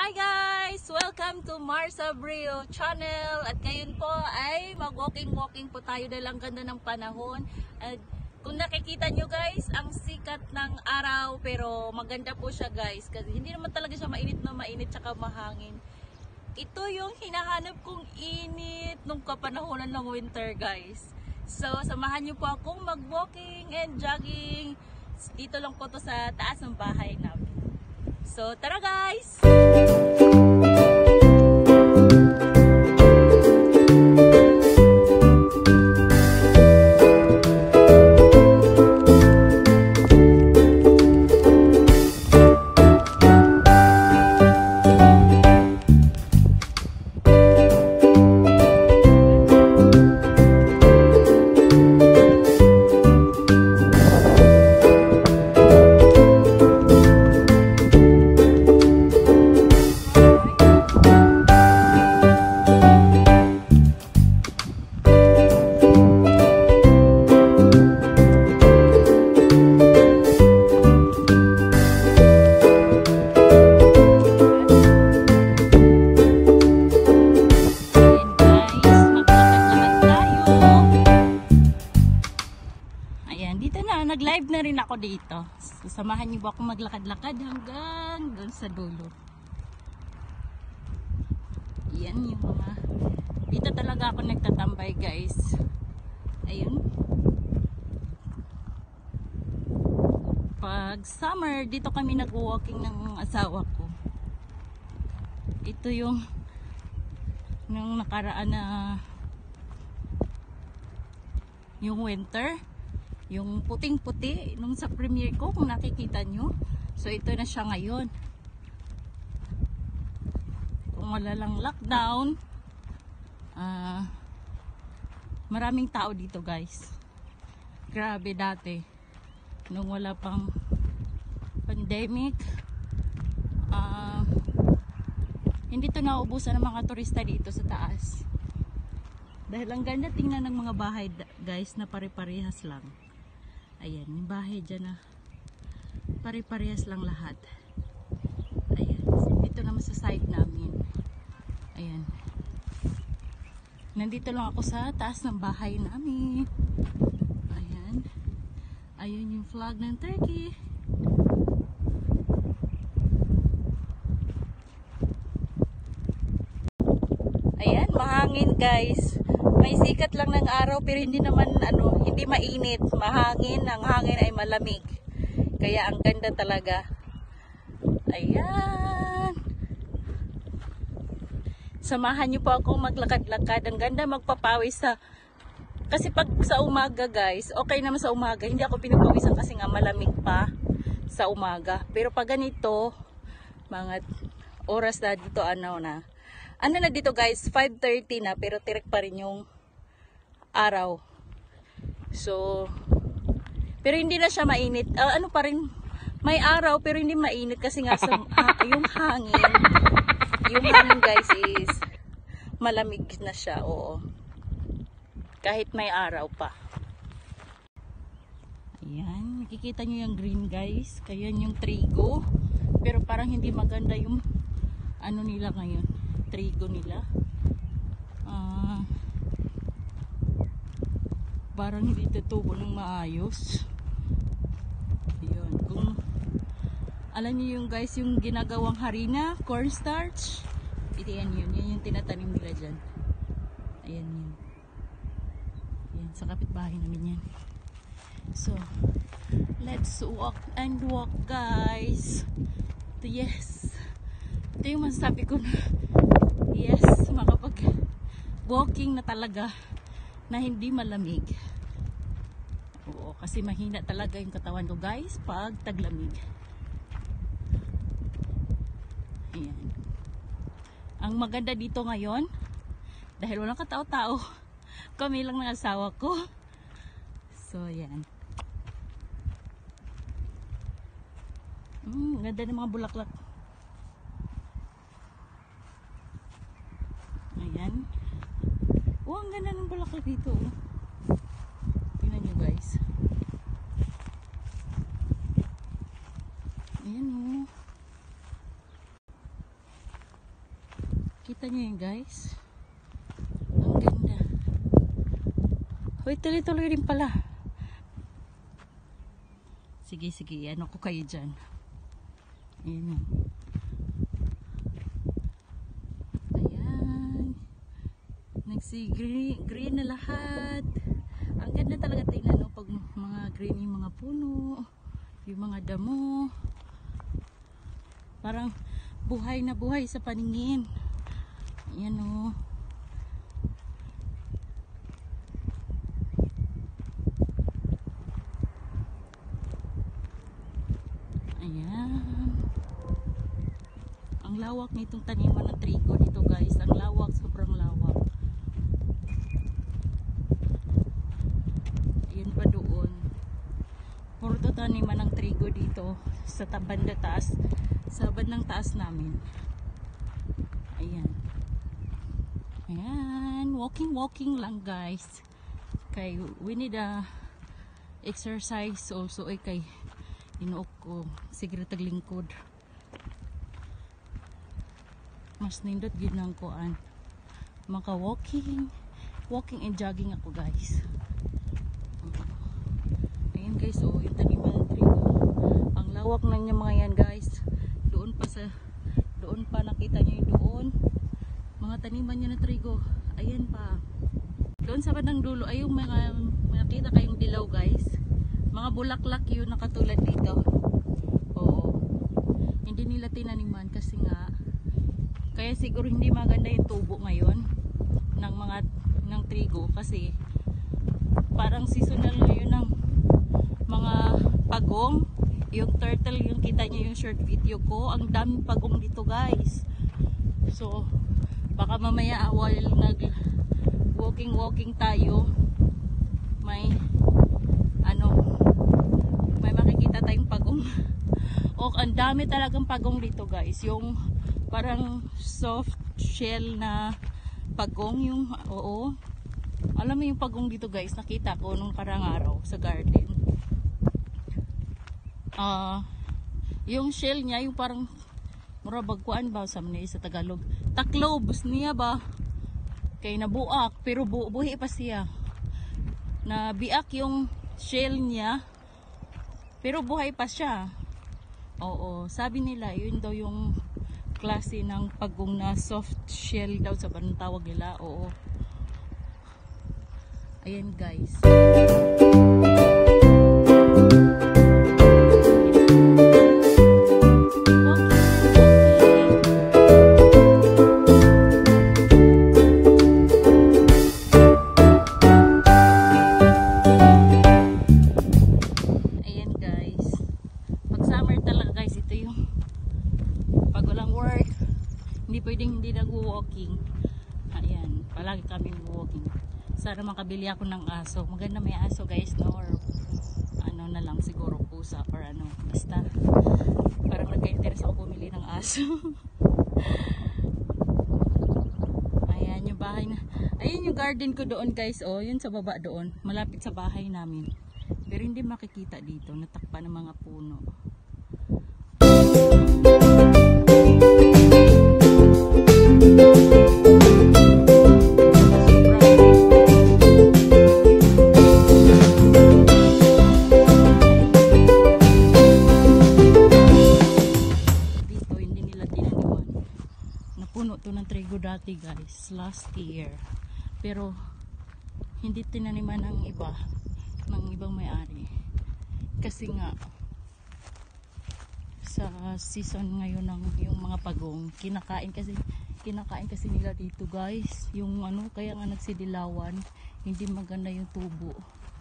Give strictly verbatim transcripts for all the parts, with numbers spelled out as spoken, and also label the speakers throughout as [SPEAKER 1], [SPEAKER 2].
[SPEAKER 1] Hi guys! Welcome to Mars Abreu channel. At ngayon po ay mag-walking-walking po tayo dahil ang ganda ng panahon. At kung nakikita nyo guys, ang sikat ng araw pero maganda po siya guys. Kasi hindi naman talaga siya mainit na mainit tsaka mahangin. Ito yung hinahanap kong init nung kapanahonan ng winter guys. So samahan nyo po akong mag-walking and jogging. Dito lang po to sa taas ng bahay namin. So, tara guys! Nag-live na rin ako dito. Sasamahan niyo ba akong maglakad-lakad hanggang doon sa dulo. Yan yung mga... Dito talaga ako nagtatambay guys. Ayun. Pag summer, dito kami nag-walking ng asawa ko. Ito yung nung nakaraan na yung winter. Yung puting-puti nung sa premiere ko, kung nakikita nyo. So ito na siya ngayon. Kung wala lang lockdown, uh, maraming tao dito guys. Grabe dati. Nung wala pang pandemic, uh, hindi to naubusan ng mga turista dito sa taas. Dahil ang ganda tingnan ng mga bahay guys na pare-parehas lang. Ayan, yung bahay dyan na pare-parehas lang lahat. Ayan, dito naman sa side namin. Ayan. Nandito lang ako sa taas ng bahay namin. Ayan. Ayun yung flag ng Turkey. Ayan, mahangin guys. May sikat lang ng araw pero hindi naman ano, hindi mainit, mahangin, ang hangin ay malamig. Kaya ang ganda talaga. Ayan. Samahan niyo po akong maglakad-lakad. Ang ganda magpapawis sa kasi pag sa umaga guys, okay naman sa umaga, hindi ako pinapawisan kasi nga malamig pa sa umaga. Pero pag ganito, mga oras na dito ano na. Ano na dito guys, five thirty na pero tirik pa rin yung araw. So, pero hindi na siya mainit. Uh, ano pa rin, may araw pero hindi mainit kasi nga sa, uh, yung hangin, yung hangin guys is malamig na siya, oo. Kahit may araw pa. Ayan, nakikita nyo yung green guys. Kaya yung trigo. Pero parang hindi maganda yung ano nila ngayon. Trigo nila. Ah... Uh, parang hindi tutubo ng maayos. Ayun. Kung alam niyo yung guys, yung ginagawang harina, cornstarch, ito yan yun. Yan yung tinatanim nila dyan. Ayan yun. Ayan, sa kapitbahay namin yan. So, let's walk and walk guys. Ito, yes. Ito yung masasabi ko na yes, makapag walking na talaga na hindi malamig. Oo, kasi mahina talaga yung katawan ko guys pag taglamig. Ayan. Ang maganda dito ngayon, dahil walang katao-tao, kami lang ng asawa ko. So, ayan. Mm, ganda ng mga bulaklak. Ayan. Oh, ang ganda ng bulaklak dito. Tingnan nyo guys. Ayan oh. Kita nyo yun guys. Ang ganda. Hoy, tuloy-tuloy rin pala. Sige, sige. Ano ko kayo dyan. Ayan. Ayan. Nagsi-green green na lahat. Ang ganda talaga tingnan, no? Pag mga green yung mga puno, yung mga damo. Parang buhay na buhay sa paningin. Ayan, o. Ayan. Ang lawak nitong taniman ng trigo dito guys. Ang lawak, sobrang lawak. Ayan pa doon. Puro to taniman ng trigo dito sa banda taas. Sa bandang taas namin. Ayan. Ayan. Walking, walking lang guys. Kay, we need a exercise also. Ay kay, inuok ko. Sige taglingkod. Mas nindot gid nang kuan. Maka walking, walking and jogging ako guys. Ayan guys, oh, yung taniman ng trigo. Ang lawak na niya mga yan guys. Doon pa sa, doon pa nakita niyo yung doon. Mga taniman niya ng trigo. Ayan pa. Doon sa bandang dulo ay yung mga nakita kayong dilaw guys. Mga bulaklak yun na katulad dito. Oo. Hindi nila tinaniman kasi nga kaya siguro hindi maganda yung tubo ngayon ng mga ng trigo kasi parang seasonal ngayon ng mga pagong. Yung turtle yung kita niyo yung short video ko. Ang daming pagong dito guys. So baka mamaya while nag walking walking tayo may ano may makikita tayong pagong. O ang dami talagang pagong dito guys. Yung parang soft shell na pagong yung oo. Alam mo yung pagong dito guys, nakita ko nung parang araw sa garden. Ah, uh, yung shell niya yung parang murabagkuan ba sa manay sa Tagalog. Taklobs niya ba? Kay nabuak pero bu buhi pa siya. Nabiak yung shell niya pero buhay pa siya. Oo, sabi nila yun daw yung klase ng pagong na soft shell daw sa banang tawag nila. Oo. Ayan guys. Hindi pwedeng hindi nag-walking. Ayan, palagi kami walking. Sana makabili ako ng aso. Maganda may aso guys, no? Or ano na lang siguro pusa or ano. Basta parang nagka-interest ako bumili ng aso. Ayan yung bahay na. Ayan yung garden ko doon guys. Oh, yun sa baba doon. Malapit sa bahay namin. Pero hindi makikita dito. Natakpan ng mga puno. Puno to ng trigo dati guys last year, pero hindi tinaniman ng iba ng ibang may-ari kasi nga sa season ngayon ng yung mga pagong kinakain kasi kinakain kasi nila dito guys yung ano, kaya nga nagsidilawan, hindi maganda yung tubo.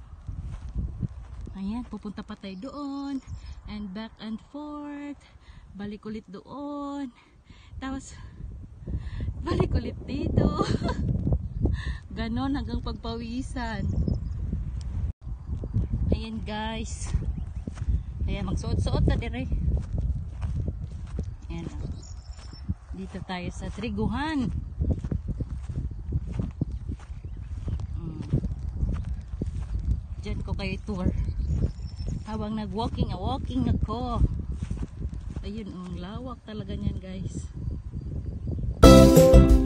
[SPEAKER 1] Ayan, pupunta pa tayo doon and back and forth, balik ulit doon, tapos balik ulit dito. Ganon hanggang pagpawisan. Ayan guys. Ayan, magsuot-suot na dire. Ayan. Dito tayo sa triguhan. Hmm. Diyan ko kayo tour. Habang nag-walking, walking ako. Ayun, ang lawak talaga niyan guys. Thank you.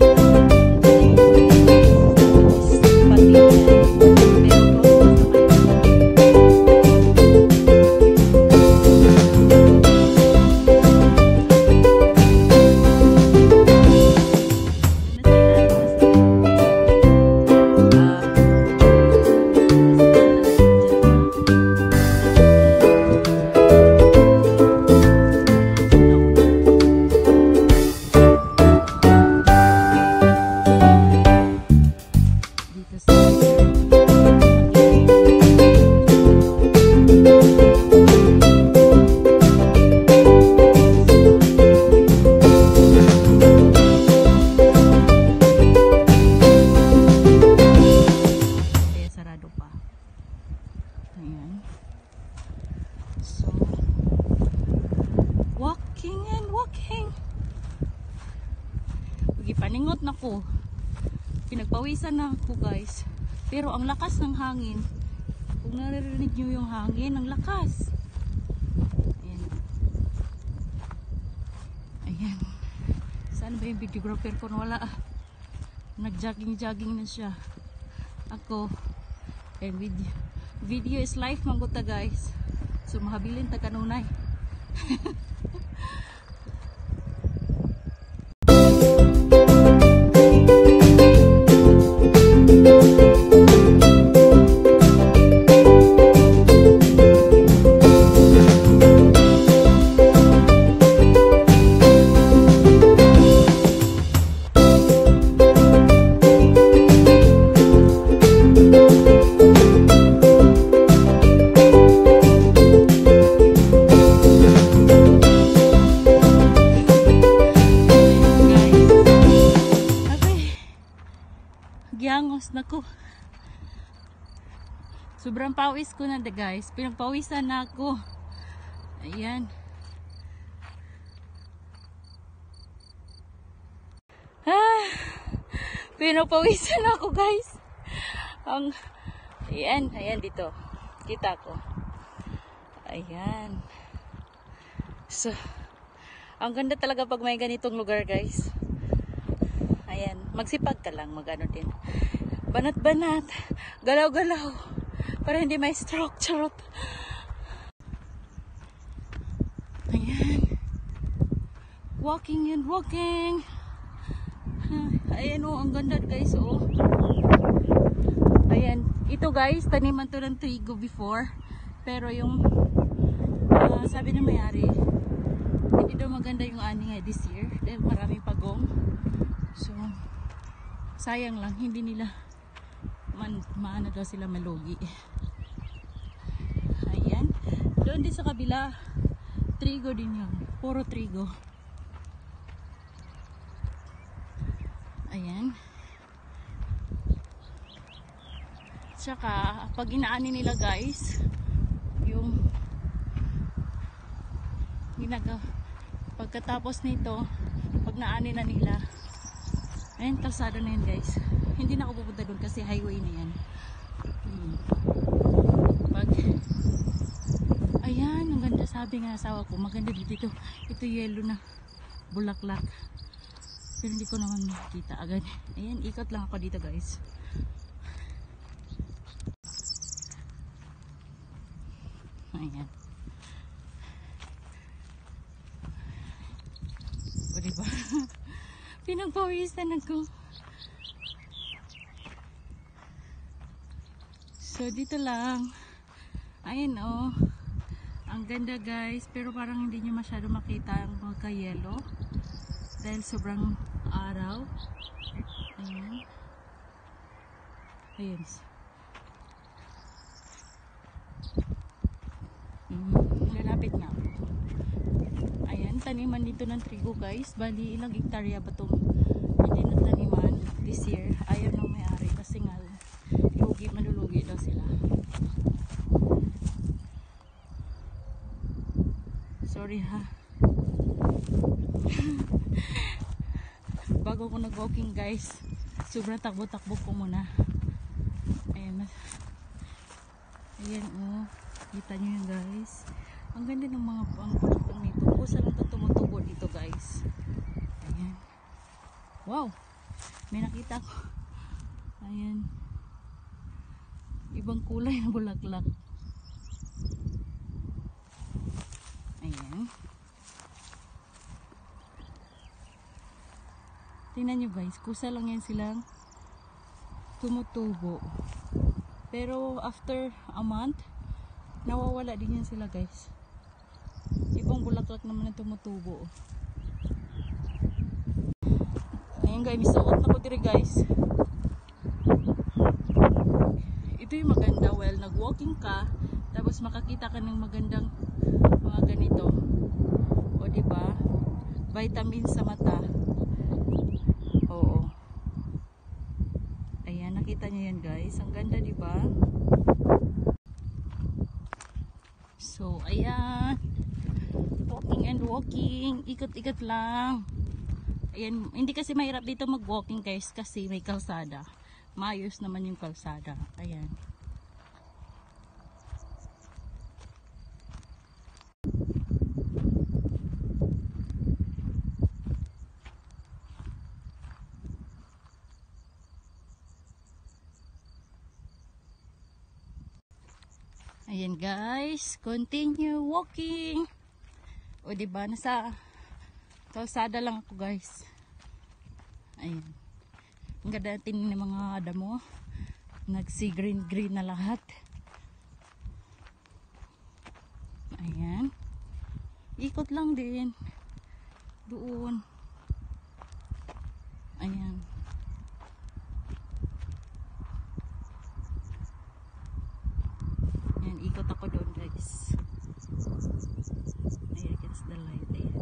[SPEAKER 1] gipaningot na ko. Pinagpawisan na ako guys. Pero ang lakas ng hangin. Kung naririnig nyo yung hangin, ang lakas. Ayan. Ayan. Saan ba yung videographer ko? Wala. Nag-jogging-jogging na siya. Ako. And video. Video is life mangguta guys. So mahabilin ta kanunay. Giyangos na ko. Sobrang pawis ko na guys. Pinagpawisan na ako. Ayan. Ah, pinagpawisan na ako guys. Ang, ayan, ayan dito. Kita ko. Ayan. So, ang ganda talaga pag may ganitong lugar guys. Ayan, magsipag ka lang, magano din. Banat-banat, galaw-galaw, para hindi may stroke, charot. Ayan. Walking and walking. Ayan o, oh, ang ganda guys, oh. Ayan, ito guys, taniman to ng trigo before. Pero yung, uh, sabi na may-ari, hindi daw maganda yung ani this year. Dahil maraming pagong. So, sayang lang, hindi nila man, maano daw sila malugi. Ayan. Doon din sa kabila, trigo din yun. Puro trigo. Ayan. Tsaka, pag inaani nila guys, yung ginagawa, pagkatapos nito, pag naani na nila, ayun, kalsada na yan guys. Hindi na ako pupunta doon kasi highway na yan. Hmm. Pag, ayan, ang ganda, sabi nga asawa ko, maganda dito. Ito yellow na bulaklak. Pero hindi ko naman makita agad. Ayan, ikot lang ako dito guys. Ayan. O diba? Pinagpawisan ako. So dito lang. Ayan oh. Ang ganda guys. Pero parang hindi nyo masyado makita ang magka-yellow. Dahil sobrang araw. Ayan. Ayan. Mm, lalapit na ako. Ayan, taniman dito ng trigo guys. Bali, ilang hektarya ba itong hindi na taniman this year. Ayaw nang may-ari kasi nga lugi, malulugi daw sila. Sorry ha. Bago ko nag-walking guys, sobrang takbo-takbo ko muna. Ayan. Ayan oh. Kita nyo yun guys. Ang ganda ng mga pangpulakang nito. Kusa lang ito tumutubo dito guys. Ayan. Wow! May nakita ko. Ayan. Ibang kulay na bulaklak. Ayan. Tingnan nyo guys. Kusa lang yan silang tumutubo. Pero after a month, nawawala din yan sila guys. Ibang bulaklak naman na tumutubo. Ayan guys, misuot na ko diri guys. Ito yung maganda. Well, nag-walking ka, tapos makakita ka ng magandang mga ganito. O diba? Vitamin sa mata. Oo. Ayan, nakita nyo yan guys. Ang ganda diba? So, ayan. Walking and walking. Ikot-ikot lang. Ayan, hindi kasi mahirap dito mag-walking guys kasi may kalsada. Maayos naman yung kalsada. Ayan. Ayan guys, continue walking. O diba, nasa kalsada lang ako guys. Ayan. Ang ganda tingin ng mga damo. Nagsi green green na lahat. Ayan. Ikot lang din. Doon. Ayan. Ayan, ikot ako doon guys. Ayan, against the light. Ayan.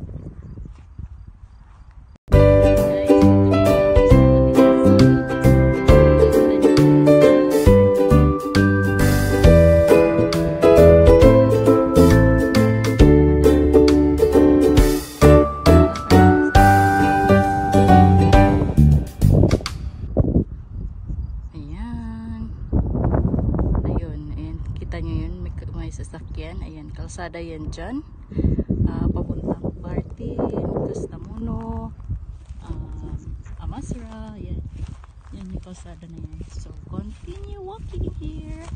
[SPEAKER 1] Sasakyan, ayan, kalsada yan dyan, uh, papuntang Martin, Castamono, uh, Amasra, yan, yan yung kalsada na yan. So continue walking here.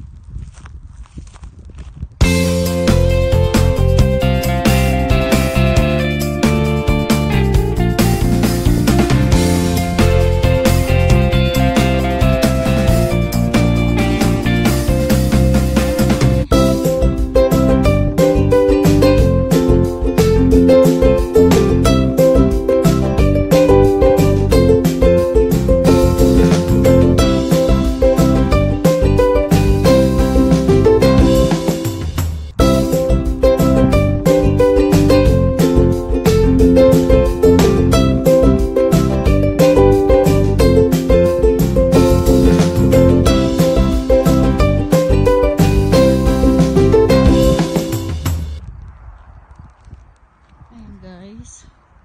[SPEAKER 1] Guys,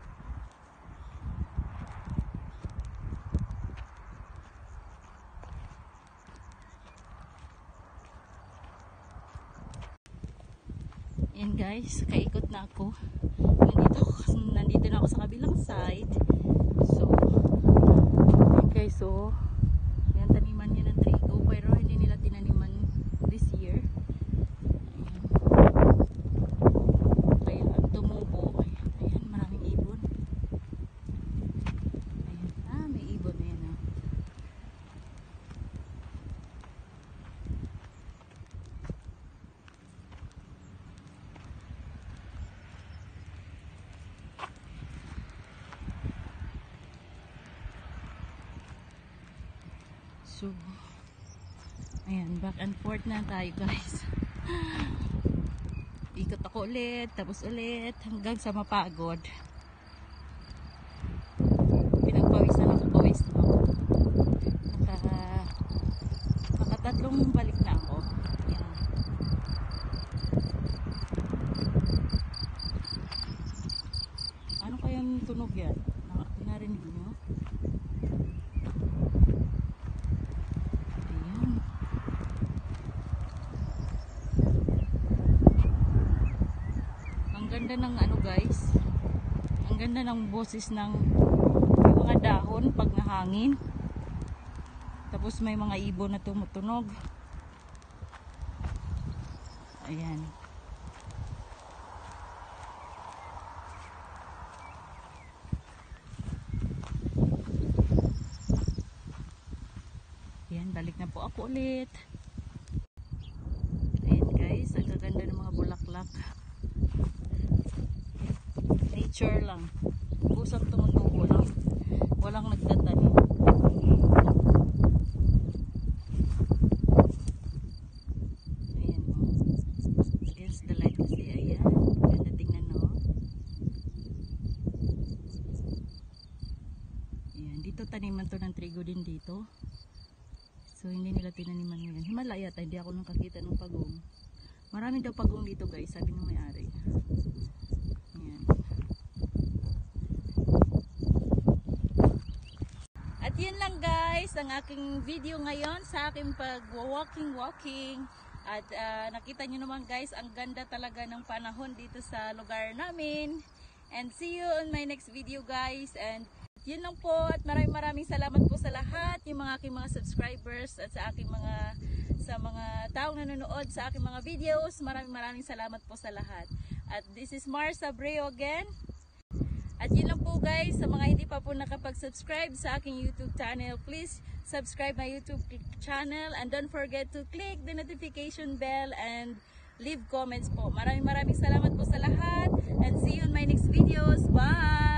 [SPEAKER 1] yan guys, kaikot na ako. Nandito ako, nandito na ako sa kabilang side. So, yan guys, so yan taniman niya ng trigo pero hindi nila tinaniman this year. So, ayan, back and forth na tayo guys. Ikot ako ulit, tapos ulit, hanggang sa mapagod. Pinagpawisan ako, pawis na ako. Naka, nakatatlong balik na ako. Ayan. Ano kayang tunog yan? Narinig nyo? Ganda ng ano guys, ang ganda ng boses ng mga dahon pag nahangin, tapos may mga ibon na tumutunog. Ayan, ayan, balik na po ako ulit. Ayan guys, ang gaganda ng mga bulaklak. Nature lang, kusang tumutubo lang, walang nagtatanim. Ayan o, oh. Against the light kasi, ayan, ganda tingnan o. Ayan, dito taniman to ng trigo din dito. So hindi nila tinaniman ngayon. Himalaya tayo, hindi ako nakakita ng pagong. Marami daw pagong dito guys, sabi ng may-ari. Ayan. At yun lang guys, ang aking video ngayon sa aking pag-walking-walking. At uh, nakita nyo naman guys, ang ganda talaga ng panahon dito sa lugar namin. And see you on my next video guys. And yun lang po, at maraming maraming salamat po sa lahat, yung mga aking mga subscribers at sa aking mga sa mga taong nanonood sa aking mga videos. Maraming maraming salamat po sa lahat. At this is Mars Abreu again. At yun lang po guys, sa mga hindi pa po nakapag-subscribe sa aking YouTube channel, please subscribe my YouTube channel and don't forget to click the notification bell and leave comments po. Maraming maraming salamat po sa lahat and see you in my next videos. Bye!